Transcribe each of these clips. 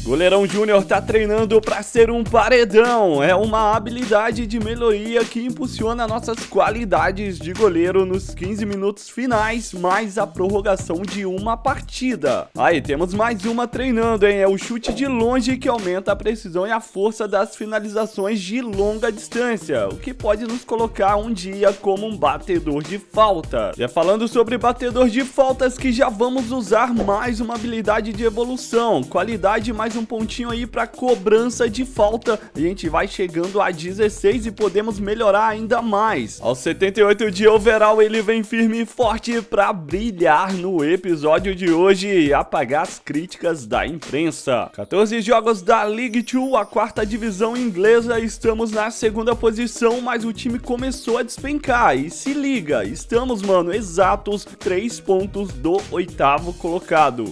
Goleirão Júnior tá treinando para ser um paredão. É uma habilidade de melhoria que impulsiona nossas qualidades de goleiro nos 15 minutos finais, mais a prorrogação de uma partida. Aí, temos mais uma treinando, hein? É o chute de longe que aumenta a precisão e a força das finalizações de longa distância, o que pode nos colocar um dia como um batedor de falta. Já falando sobre batedor de faltas, que já vamos usar mais uma habilidade de evolução, qualidade mais um pontinho aí para cobrança de falta. A gente vai chegando a 16 e podemos melhorar ainda mais. Aos 78 de overall, ele vem firme e forte para brilhar no episódio de hoje e apagar as críticas da imprensa. 14 jogos da League 2, a quarta divisão inglesa, estamos na segunda posição, mas o time começou a despencar. E se liga, estamos, mano, exatos 3 pontos do oitavo colocado.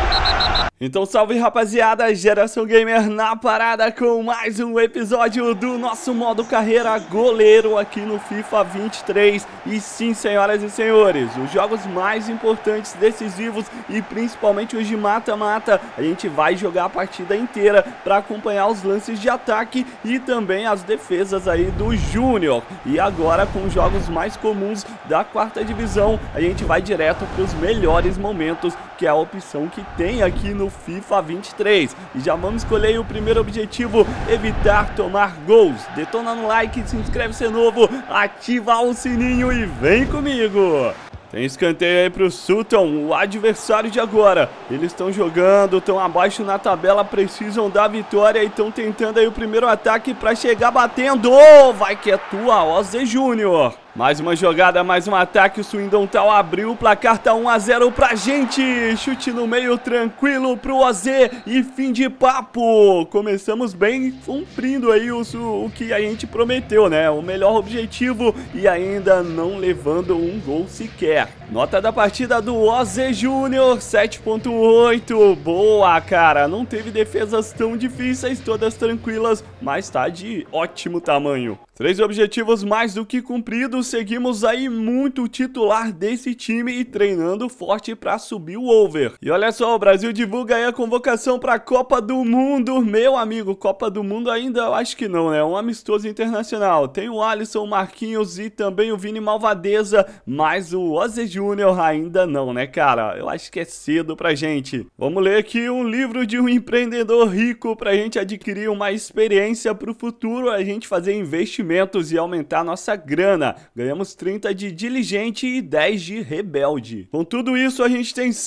Então salve, rapaziada, Geração Gamer na parada com mais um episódio do nosso modo carreira goleiro aqui no FIFA 23. E sim, senhoras e senhores, os jogos mais importantes, decisivos e principalmente os de mata-mata, a gente vai jogar a partida inteira para acompanhar os lances de ataque e também as defesas aí do Júnior. E agora, com os jogos mais comuns da quarta divisão, a gente vai direto para os melhores momentos, que é a opção que tem aqui no FIFA 23. E já vamos escolher o primeiro objetivo: evitar tomar gols. Detona no like, se inscreve se é novo, ativa o sininho e vem comigo. Tem escanteio aí pro Sutton, o adversário de agora. Eles estão jogando, estão abaixo na tabela, precisam da vitória e estão tentando aí o primeiro ataque para chegar batendo. Oh, vai que é tua, Ozzy Júnior. Mais uma jogada, mais um ataque, o Swindon Town abriu, o placar tá 1 a 0 pra gente. Chute no meio tranquilo pro OZ e fim de papo. Começamos bem, cumprindo aí o que a gente prometeu, né? O melhor objetivo e ainda não levando um gol sequer. Nota da partida do OZ Júnior, 7.8. Boa, cara, não teve defesas tão difíceis, todas tranquilas, mas tá de ótimo tamanho. 3 objetivos mais do que cumpridos, seguimos aí muito titular desse time e treinando forte para subir o over. E olha só, o Brasil divulga aí a convocação para a Copa do Mundo. Meu amigo, Copa do Mundo ainda eu acho que não, né? Um amistoso internacional. Tem o Alisson, o Marquinhos e também o Vini Malvadeza, mas o Ozzy Júnior ainda não, né, cara? Eu acho que é cedo pra gente. Vamos ler aqui um livro de um empreendedor rico pra gente adquirir uma experiência pro futuro, a gente fazer investimento e aumentar nossa grana. Ganhamos 30 de diligente e 10 de rebelde. Com tudo isso, a gente tem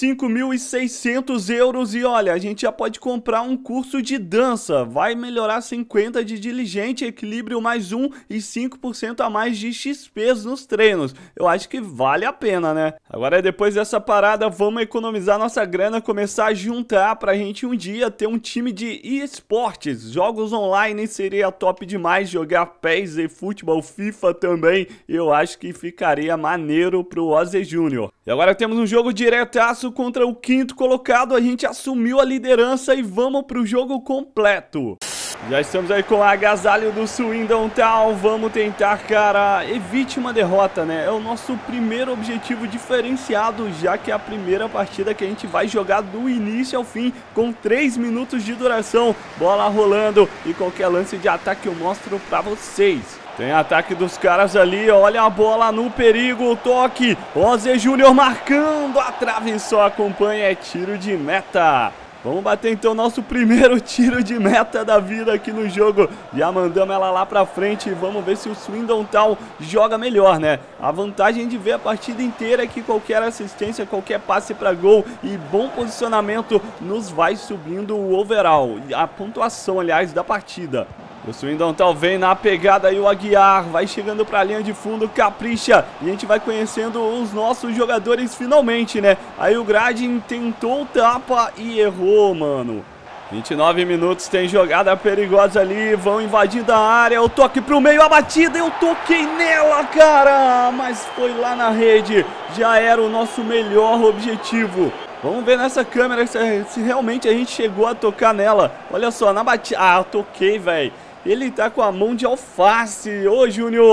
5.600 euros e olha, a gente já pode comprar um curso de dança. Vai melhorar 50 de diligente, equilíbrio mais 1 e 5% a mais de XPs nos treinos. Eu acho que vale a pena, né? Agora, depois dessa parada, vamos economizar nossa grana, começar a juntar pra gente um dia ter um time de esportes. Jogos online seria top demais, jogar PES e futebol, FIFA também, eu acho que ficaria maneiro pro Ozzy Júnior. E agora temos um jogo diretaço contra o quinto colocado, a gente assumiu a liderança e vamos pro jogo completo. Já estamos aí com o agasalho do Swindon Town, vamos tentar, cara, evite uma derrota, né? É o nosso primeiro objetivo diferenciado, já que é a primeira partida que a gente vai jogar do início ao fim, com 3 minutos de duração, bola rolando e qualquer lance de ataque eu mostro pra vocês. Tem ataque dos caras ali, olha a bola no perigo, o toque, Ozzy Júnior marcando, a trave só acompanha, é tiro de meta. Vamos bater então nosso primeiro tiro de meta da vida aqui no jogo. Já mandamos ela lá pra frente e vamos ver se o Swindon Town joga melhor, né? A vantagem de ver a partida inteira é que qualquer assistência, qualquer passe pra gol e bom posicionamento nos vai subindo o overall, a pontuação, aliás, da partida. O Swindon Town vem na pegada aí, o Aguiar vai chegando pra linha de fundo, capricha, e a gente vai conhecendo os nossos jogadores finalmente, né? Aí o Gradin tentou o tapa e errou, mano. 29 minutos, tem jogada perigosa ali, vão invadindo a área, o toque pro meio, a batida, eu toquei nela, cara, mas foi lá na rede, já era o nosso melhor objetivo. Vamos ver nessa câmera se realmente a gente chegou a tocar nela. Olha só, na batida, ah, eu toquei, velho. Ele tá com a mão de alface, ô Júnior.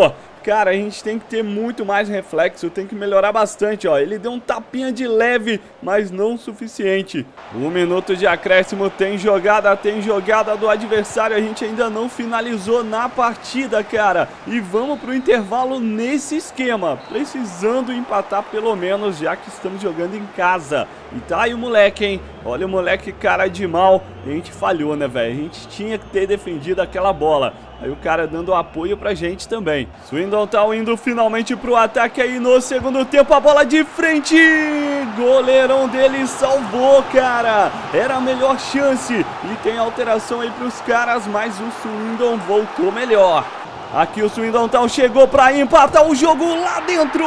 cara, a gente tem que ter muito mais reflexo, tem que melhorar bastante, ó. Ele deu um tapinha de leve, mas não o suficiente. 1 minuto de acréscimo, tem jogada do adversário, a gente ainda não finalizou na partida, cara. E vamos pro intervalo nesse esquema, precisando empatar pelo menos, já que estamos jogando em casa. E tá aí o moleque, hein? Olha o moleque, cara de mal. A gente falhou, né, velho? A gente tinha que ter defendido aquela bola. Aí o cara dando apoio pra gente também. Swindon tá indo finalmente pro ataque aí no segundo tempo. A bola de frente. Goleirão dele salvou, cara. Era a melhor chance. E tem alteração aí pros caras, mas o Swindon voltou melhor. Aqui o Swindon Town chegou pra empatar o jogo lá dentro.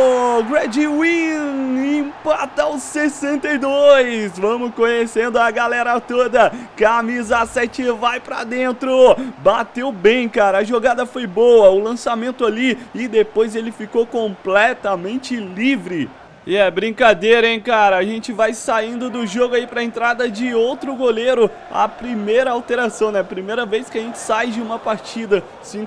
Gradwin empata aos 62. Vamos conhecendo a galera toda. Camisa 7 vai pra dentro. Bateu bem, cara. A jogada foi boa. O lançamento ali. E depois ele ficou completamente livre. E é brincadeira, hein, cara? A gente vai saindo do jogo aí pra entrada de outro goleiro. A primeira alteração, né? Primeira vez que a gente sai de uma partida.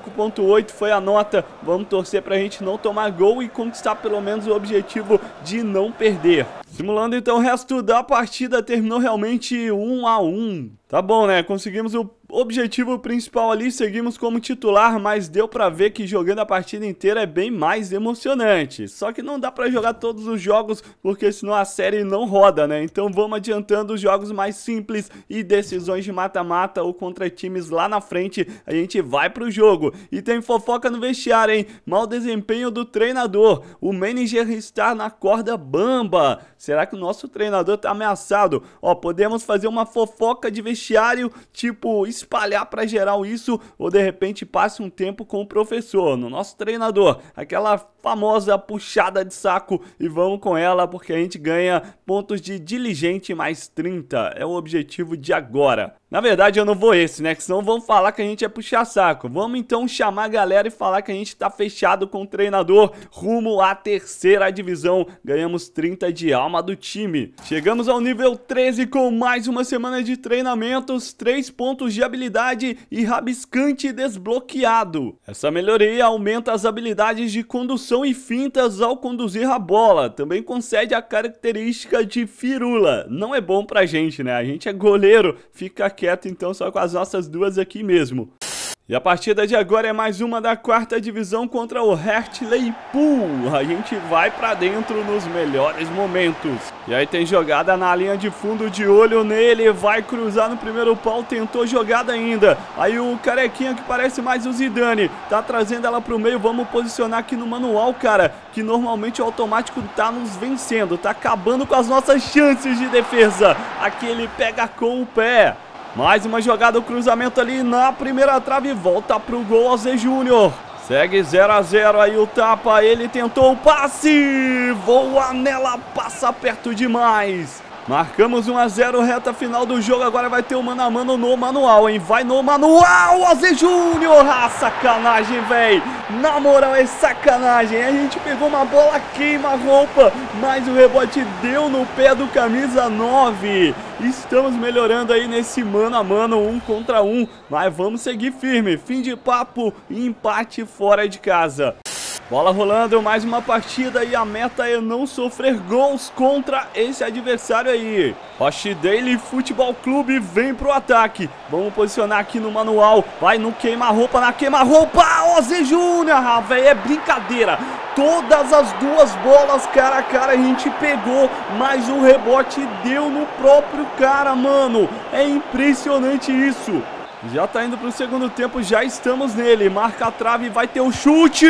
5.8 foi a nota. Vamos torcer pra gente não tomar gol e conquistar pelo menos o objetivo de não perder. Simulando então o resto da partida, terminou realmente 1 a 1. Tá bom, né? Conseguimos o objetivo principal ali, seguimos como titular, mas deu pra ver que jogando a partida inteira é bem mais emocionante. Só que não dá pra jogar todos os jogos, porque senão a série não roda, né? Então vamos adiantando os jogos mais simples e decisões de mata-mata ou contra times lá na frente, a gente vai pro jogo. E tem fofoca no vestiário, hein? Mau desempenho do treinador, o manager está na corda bamba. Será que o nosso treinador tá ameaçado? Ó, podemos fazer uma fofoca de vestiário, tipo, espalhar pra geral isso, ou de repente passe um tempo com o professor, no nosso treinador, aquela famosa puxada de saco, e vamos com ela porque a gente ganha pontos de diligente mais 30, é o objetivo de agora. Na verdade eu não vou esse, né, que senão vão falar que a gente é puxar saco. Vamos então chamar a galera e falar que a gente tá fechado com o treinador rumo à 3ª divisão. Ganhamos 30 de alma do time. Chegamos ao nível 13 com mais uma semana de treinamentos, 3 pontos de habilidade e rabiscante desbloqueado. Essa melhoria aumenta as habilidades de condução e fintas ao conduzir a bola. Também concede a característica de firula. Não é bom pra gente, né? A gente é goleiro, fica quieto então só com as nossas duas aqui mesmo. E a partida de agora é mais uma da 4ª divisão contra o Hartlepool. A gente vai pra dentro nos melhores momentos. E aí tem jogada na linha de fundo, de olho nele, vai cruzar no primeiro pau, tentou jogada ainda. Aí o carequinha que parece mais o Zidane, tá trazendo ela pro meio, vamos posicionar aqui no manual, cara, que normalmente o automático tá nos vencendo, tá acabando com as nossas chances de defesa. Aqui ele pega com o pé. Mais uma jogada, o cruzamento ali na primeira trave, volta pro gol ao Zé Júnior. Segue 0 a 0, aí o tapa, ele tentou o passe, voa nela, passa perto demais. Marcamos 1 a 0, reta final do jogo, agora vai ter o mano a mano no manual, hein? Vai no manual, Azê Júnior! Ah, sacanagem, velho! Na moral, é sacanagem. A gente pegou uma bola queima-roupa, mas o rebote deu no pé do camisa 9. Estamos melhorando aí nesse mano a mano, 1 contra 1, mas vamos seguir firme. Fim de papo e empate fora de casa. Bola rolando, mais uma partida e a meta é não sofrer gols contra esse adversário aí. Rochdale Futebol Clube vem pro ataque. Vamos posicionar aqui no manual. Vai no queima-roupa, na queima-roupa. Ó, Zé Júnior, ah, velho, é brincadeira. Todas as duas bolas cara a cara a gente pegou, mas o rebote deu no próprio cara, mano. É impressionante isso. Já tá indo pro segundo tempo, já estamos nele. Marca a trave, vai ter o chute.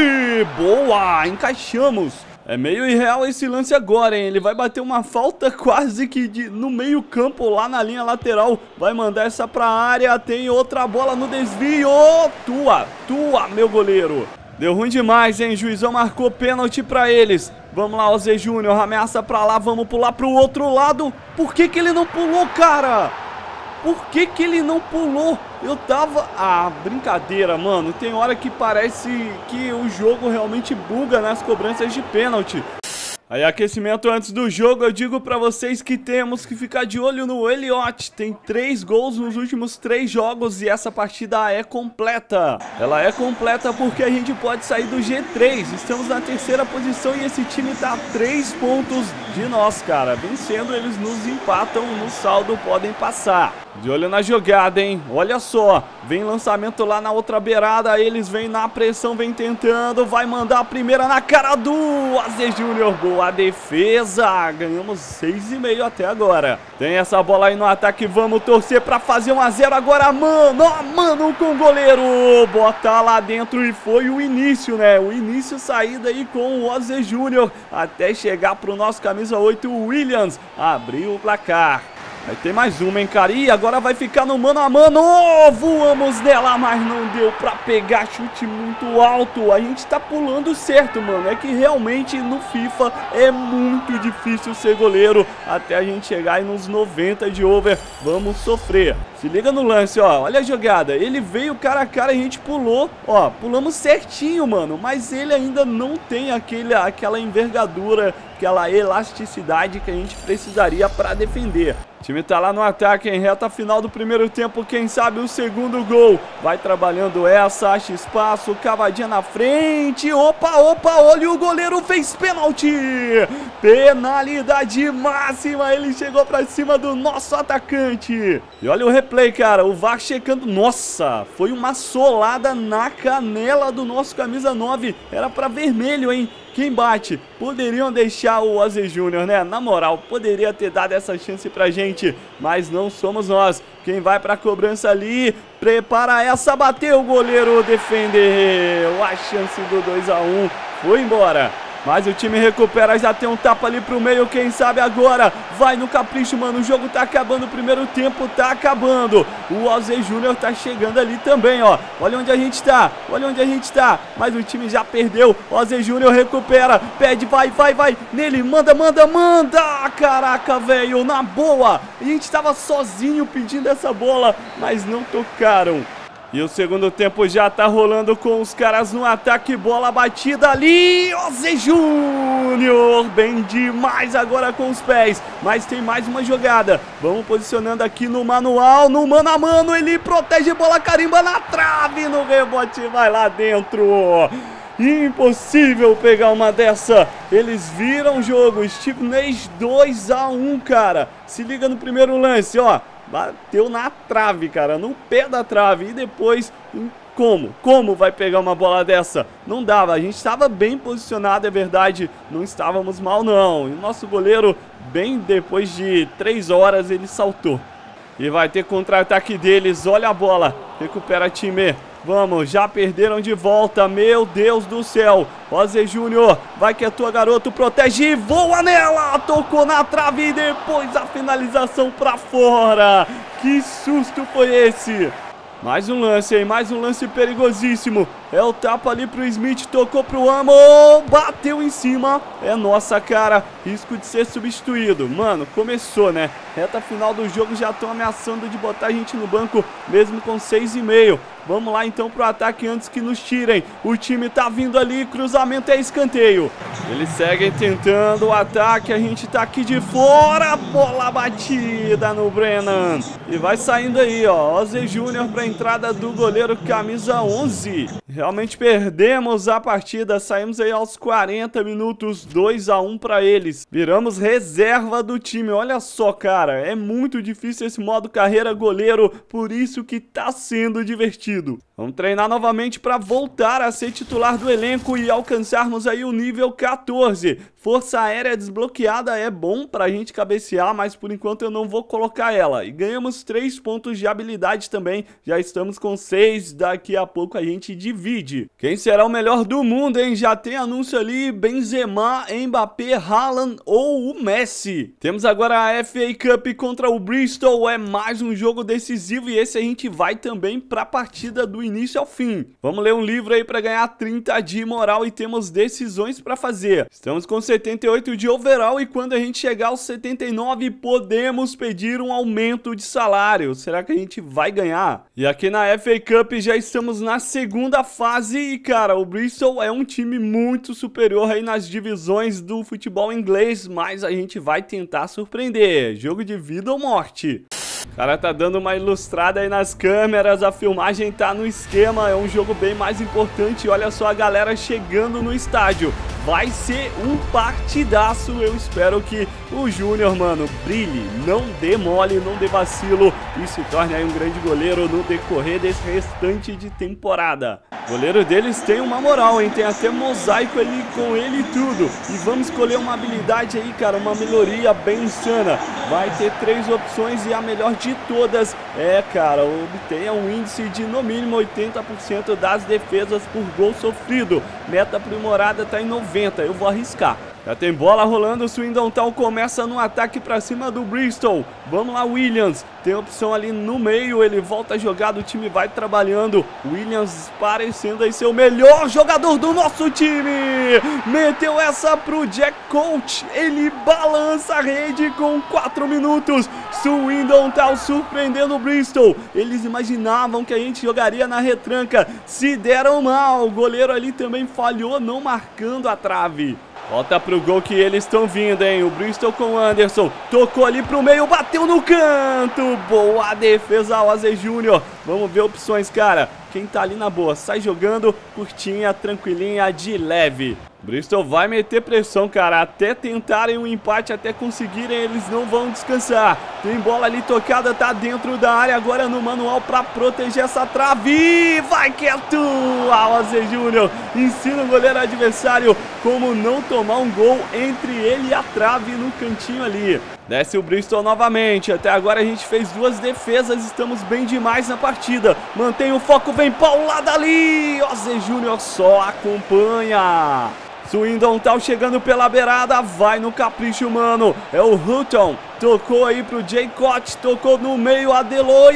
Boa, encaixamos. É meio irreal esse lance agora, hein? Ele vai bater uma falta quase que no meio campo, lá na linha lateral. Vai mandar essa pra área, tem outra bola no desvio. Tua, meu goleiro. Deu ruim demais, hein? Juizão marcou pênalti pra eles. Vamos lá, o Zé Júnior, ameaça pra lá, vamos pular pro outro lado. Por que que ele não pulou, cara? Por que que ele não pulou? Eu tava... Ah, brincadeira, mano. Tem hora que parece que o jogo realmente buga nas cobranças de pênalti. Aí, aquecimento antes do jogo, eu digo pra vocês que temos que ficar de olho no Elliott. Tem 3 gols nos últimos 3 jogos e essa partida é completa. Ela é completa porque a gente pode sair do G3. Estamos na 3ª posição e esse time tá a 3 pontos de nós, cara. Vencendo, eles nos empatam no saldo, podem passar. De olho na jogada, hein? Olha só, vem lançamento lá na outra beirada, eles vêm na pressão, vem tentando, vai mandar a primeira na cara do AZ Júnior. Boa defesa, ganhamos 6,5 até agora. Tem essa bola aí no ataque, vamos torcer pra fazer 1 a 0 agora, mano. Ó, mano, com o goleiro, bota lá dentro e foi o início, né? O início, saída aí com o AZ Júnior, até chegar pro nosso camisa 8, o Williams, abriu o placar. Aí tem mais uma, hein, cara? E agora vai ficar no mano a mano. Oh, voamos nela, mas não deu pra pegar. Chute muito alto. A gente tá pulando certo, mano. É que realmente no FIFA é muito difícil ser goleiro até a gente chegar aí nos 90 de over. Vamos sofrer. Se liga no lance, ó. Olha a jogada. Ele veio cara a cara e a gente pulou. Ó, pulamos certinho, mano. Mas ele ainda não tem aquela envergadura, aquela elasticidade que a gente precisaria pra defender. O time tá lá no ataque, em reta final do primeiro tempo, quem sabe o segundo gol. Vai trabalhando essa, acha espaço, cavadinha na frente. Opa, opa, olha, o goleiro fez pênalti. Penalidade máxima, ele chegou pra cima do nosso atacante. E olha o replay, cara, o VAR checando. Nossa, foi uma solada na canela do nosso camisa 9. Era pra vermelho, hein? Quem bate? Poderiam deixar o AZ Júnior, né? Na moral, poderia ter dado essa chance pra gente, mas não somos nós. Quem vai pra cobrança ali, prepara essa, bateu, o goleiro defendeu. A chance do 2 a 1 foi embora. Mas o time recupera, já tem um tapa ali pro meio, quem sabe agora vai no capricho, mano, o jogo tá acabando, o primeiro tempo tá acabando. O AZ Júnior tá chegando ali também, ó. Olha onde a gente tá, olha onde a gente tá. Mas o time já perdeu, o AZ Júnior recupera, pede, vai, vai, vai, nele, manda, manda, manda. Caraca, velho, na boa. A gente tava sozinho pedindo essa bola, mas não tocaram. E o segundo tempo já tá rolando com os caras no ataque, bola batida ali, AZ Júnior, bem demais agora com os pés, mas tem mais uma jogada, vamos posicionando aqui no manual, no mano a mano, ele protege, bola carimba na trave, no rebote vai lá dentro. Impossível pegar uma dessa. Eles viram o jogo, Stevenage 2 a 1, cara. Se liga no primeiro lance, ó. Bateu na trave, cara, no pé da trave. E depois, como vai pegar uma bola dessa? Não dava, a gente estava bem posicionado, é verdade. Não estávamos mal, não. E o nosso goleiro, bem depois de 3 horas, ele saltou. E vai ter contra-ataque deles, olha a bola. Recupera time. Vamos, já perderam de volta, meu Deus do céu. AZ Júnior, vai que é tua, garoto, protege e voa nela. Tocou na trave e depois a finalização pra fora. Que susto foi esse? Mais um lance, hein? Mais um lance perigosíssimo. É o tapa ali pro Smith, tocou pro Amo, bateu em cima. É nossa, cara. Risco de ser substituído. Mano, começou, né? Reta final do jogo, já estão ameaçando de botar a gente no banco, mesmo com 6,5. Vamos lá então pro ataque antes que nos tirem. O time tá vindo ali, cruzamento é escanteio. Eles seguem tentando o ataque, a gente tá aqui de fora. Bola batida no Brennan. E vai saindo aí, ó. AZ Júnior pra entrada do goleiro camisa 11. Realmente perdemos a partida, saímos aí aos 40 minutos, 2 a 1 pra eles. Viramos reserva do time, olha só, cara. É muito difícil esse modo carreira goleiro, por isso que tá sendo divertido. Vamos treinar novamente para voltar a ser titular do elenco e alcançarmos aí o nível 14. Força aérea desbloqueada é bom pra gente cabecear, mas por enquanto eu não vou colocar ela. E ganhamos 3 pontos de habilidade também, já estamos com 6, daqui a pouco a gente divide. Quem será o melhor do mundo, hein? Já tem anúncio ali, Benzema, Mbappé, Haaland ou o Messi. Temos agora a FA Cup contra o Bristol, é mais um jogo decisivo e esse a gente vai também pra partida do início ao fim. Vamos ler um livro aí para ganhar 30 de moral e temos decisões para fazer. Estamos com 78 de overall e quando a gente chegar aos 79 podemos pedir um aumento de salário. Será que a gente vai ganhar? E E aqui na FA Cup já estamos na segunda fase e, cara, o Bristol é um time muito superior aí nas divisões do futebol inglês, mas a gente vai tentar surpreender. Jogo de vida ou morte. O cara tá dando uma ilustrada aí nas câmeras, a filmagem tá no esquema, é um jogo bem mais importante. Olha só a galera chegando no estádio. Vai ser um partidaço, eu espero que o Júnior, mano, brilhe, não dê mole, não dê vacilo e se torne aí um grande goleiro no decorrer desse restante de temporada. O goleiro deles tem uma moral, hein, tem até mosaico ali com ele e tudo. E vamos escolher uma habilidade aí, cara, uma melhoria bem insana. Vai ter 3 opções e a melhor de todas é, cara, obtenha um índice de no mínimo 80% das defesas por gol sofrido. Meta aprimorada tá em 90%. Eu vou arriscar. Já tem bola rolando, o Swindon Town começa no ataque pra cima do Bristol. Vamos lá, Williams. Tem opção ali no meio, ele volta a jogar, o time vai trabalhando. Williams parecendo aí ser o melhor jogador do nosso time. Meteu essa pro Jack Coach. Ele balança a rede com 4 minutos. Swindon Town surpreendendo o Bristol. Eles imaginavam que a gente jogaria na retranca. Se deram mal. O goleiro ali também falhou, não marcando a trave. Volta pro gol que eles estão vindo, hein? O Bristol com o Anderson. Tocou ali pro meio, bateu no canto. Boa defesa, Ozzy Júnior. Vamos ver opções, cara. Quem tá ali na boa, sai jogando, curtinha, tranquilinha, de leve. Bristol vai meter pressão, cara, até tentarem um empate, até conseguirem, eles não vão descansar. Tem bola ali tocada, tá dentro da área, agora no manual pra proteger essa trave. Vai quieto! Ozzy Júnior ensina o goleiro adversário como não tomar um gol entre ele e a trave no cantinho ali. Desce o Bristol novamente, até agora a gente fez 2 defesas, estamos bem demais na partida. Mantém o foco, vem paulada ali, Ozzy Júnior só acompanha. Swindon Town chegando pela beirada, vai no capricho, mano. É o Hutton, tocou aí pro Jay Cott, tocou no meio, Adeloye.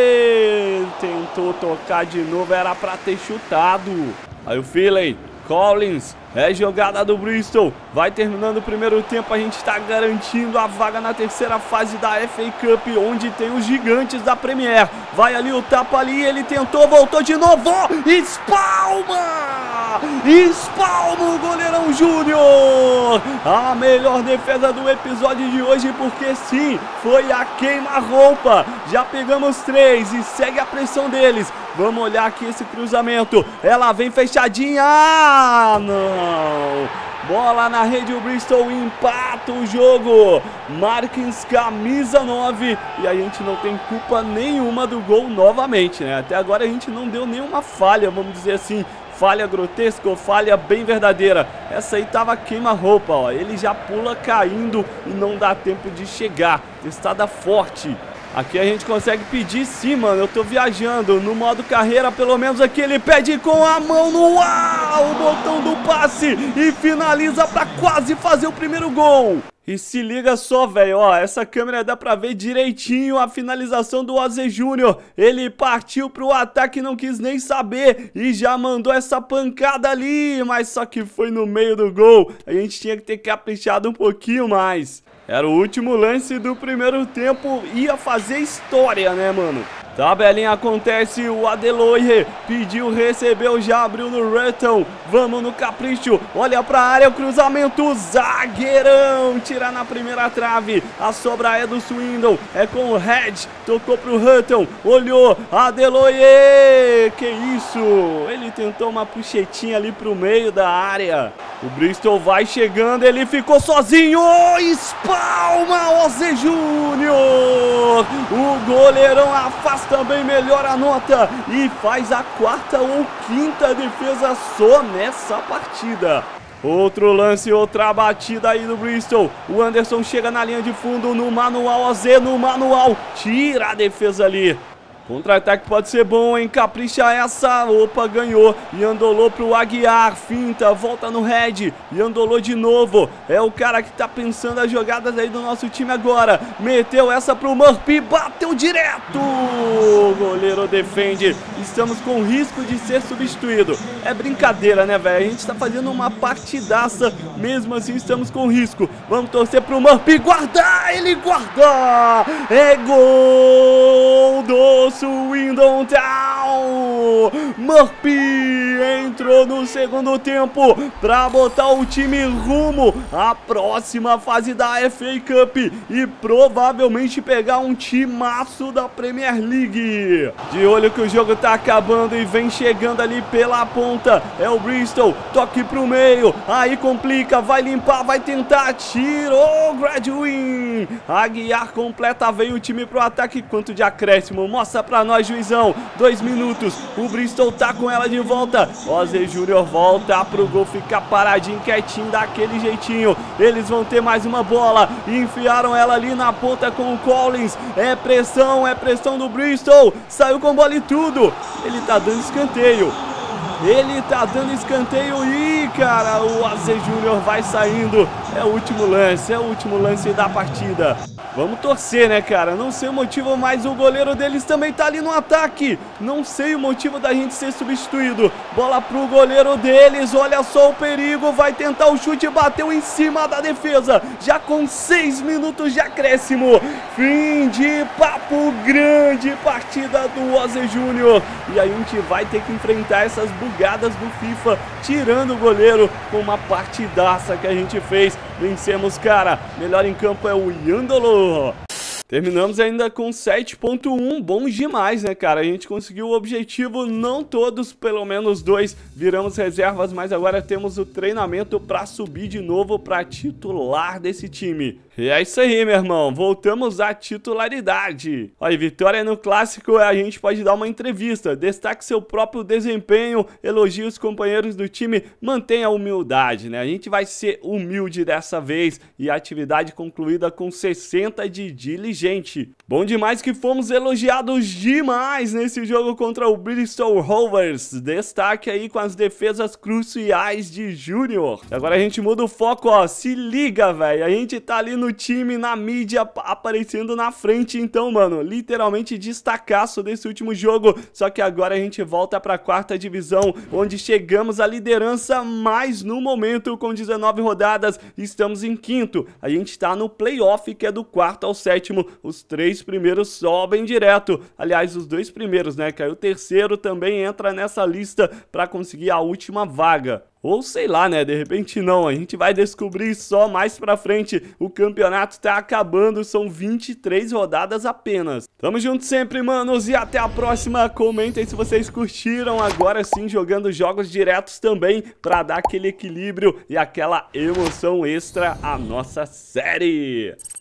Tentou tocar de novo, era pra ter chutado. Aí o Philly, Collins, é jogada do Bristol. Vai terminando o primeiro tempo, a gente está garantindo a vaga na terceira fase da FA Cup, onde tem os gigantes da Premier. Vai ali o tapa ali, ele tentou, voltou de novo, espalma! Espalma o goleirão Júnior! A melhor defesa do episódio de hoje, porque sim, foi a queima-roupa. Já pegamos 3 e segue a pressão deles. Vamos olhar aqui esse cruzamento. Ela vem fechadinha. Ah, não. Bola na rede, o Bristol empata o jogo. Marquins, camisa 9. E a gente não tem culpa nenhuma do gol novamente, né? Até agora a gente não deu nenhuma falha, vamos dizer assim. Falha grotesca ou falha bem verdadeira. Essa aí tava queima-roupa, ó. Ele já pula caindo e não dá tempo de chegar. Testada forte. Aqui a gente consegue pedir sim, mano. Eu tô viajando. No modo carreira, pelo menos aqui ele pede com a mão no ar o botão do passe e finaliza pra quase fazer o primeiro gol. E se liga só, velho, ó, essa câmera dá pra ver direitinho a finalização do Ozzy Júnior. Ele partiu pro ataque, não quis nem saber e já mandou essa pancada ali, mas só que foi no meio do gol. A gente tinha que ter caprichado um pouquinho mais. Era o último lance do primeiro tempo, ia fazer história, né, mano? Tabelinha acontece, o Adeloye pediu, recebeu, já abriu no Hutton. Vamos no capricho, olha pra área, o cruzamento, zagueirão, tira na primeira trave. A sobra é do Swindon, é com o Hedge, tocou pro Hutton, olhou, Adeloye, que isso? Ele tentou uma puxetinha ali pro meio da área. O Bristol vai chegando, ele ficou sozinho, espalma Ozzy Júnior. O goleirão afasta também, melhora a nota e faz a 4ª ou 5ª defesa só nessa partida. Outro lance, outra batida aí do Bristol. O Anderson chega na linha de fundo, no manual, Ozzy no manual, tira a defesa ali. Contra-ataque pode ser bom, hein? Capricha essa. Opa, ganhou. E andolou pro Aguiar. Finta, volta no head. E andolou de novo. É o cara que tá pensando as jogadas aí do nosso time agora. Meteu essa pro Murphy. Bateu direto. O goleiro defende. Estamos com risco de ser substituído. É brincadeira, né, velho? A gente tá fazendo uma partidaça, mesmo assim estamos com risco. Vamos torcer pro Murphy guardar, ele guarda! É gol do Swindon Town! Murphy entrou no segundo tempo pra botar o time rumo à próxima fase da FA Cup e provavelmente pegar um timaço da Premier League. De olho que o jogo tá acabando e vem chegando ali pela ponta. É o Bristol, toque pro meio, aí complica, vai limpar, vai tentar, tirou, Gradwin. Aguiar completa, veio o time pro ataque. Quanto de acréscimo, mostra pra nós, juizão. 2 minutos, o Bristol tá com ela de volta. Ozzy Júnior volta pro gol, fica paradinho, quietinho, daquele jeitinho. Eles vão ter mais uma bola, enfiaram ela ali na ponta com o Collins. É pressão do Bristol, saiu com bola e tudo. Ele tá dando escanteio. Ele tá dando escanteio e, cara, o Ozzy Júnior vai saindo. É o último lance da partida. Vamos torcer, né, cara? Não sei o motivo, mas o goleiro deles também tá ali no ataque. Não sei o motivo da gente ser substituído. Bola pro goleiro deles, olha só o perigo. Vai tentar o chute, bateu em cima da defesa. Já com 6 minutos de acréscimo. Fim de papo grande, partida do Ozzy Júnior. E a gente vai ter que enfrentar essas bugadas do FIFA, tirando o goleiro com uma partidaça que a gente fez. Vencemos, cara. Melhor em campo é o Yandolo. Terminamos ainda com 7.1, bom demais, né, cara? A gente conseguiu o objetivo, não todos, pelo menos 2, viramos reservas, mas agora temos o treinamento pra subir de novo pra titular desse time. E é isso aí, meu irmão, voltamos à titularidade. Olha, vitória no clássico, a gente pode dar uma entrevista, destaque seu próprio desempenho, elogie os companheiros do time, mantenha a humildade, né? A gente vai ser humilde dessa vez e a atividade concluída com 60 de diligência. Bom demais que fomos elogiados demais nesse jogo contra o Bristol Rovers. Destaque aí com as defesas cruciais de Júnior. Agora a gente muda o foco, ó. Se liga, velho. A gente tá ali no time, na mídia, aparecendo na frente. Então, mano, literalmente destacaço desse último jogo. Só que agora a gente volta pra 4ª divisão, onde chegamos à liderança, mas no momento, com 19 rodadas, estamos em 5º. A gente tá no playoff, que é do 4º ao 7º. Os 3 primeiros sobem direto. Aliás, os 2 primeiros, né? Que aí o 3º também entra nessa lista para conseguir a última vaga. Ou sei lá, né? De repente não. A gente vai descobrir só mais pra frente. O campeonato tá acabando. São 23 rodadas apenas. Tamo junto sempre, manos. E até a próxima. Comentem se vocês curtiram. Agora sim, jogando jogos diretos também, pra dar aquele equilíbrio e aquela emoção extra à nossa série.